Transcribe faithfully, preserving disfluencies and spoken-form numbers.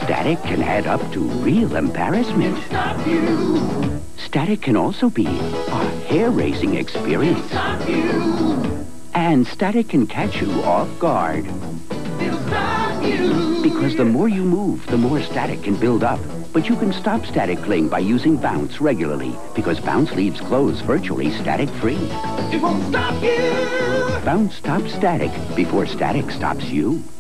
Static can add up to real embarrassment. Stop you. Static can also be a hair-raising experience. Stop you. And static can catch you off guard. It'll stop you. Because the more you move, the more static can build up. But you can stop static cling by using Bounce regularly, because Bounce leaves clothes virtually static-free. It won't stop you. Bounce stops static before static stops you.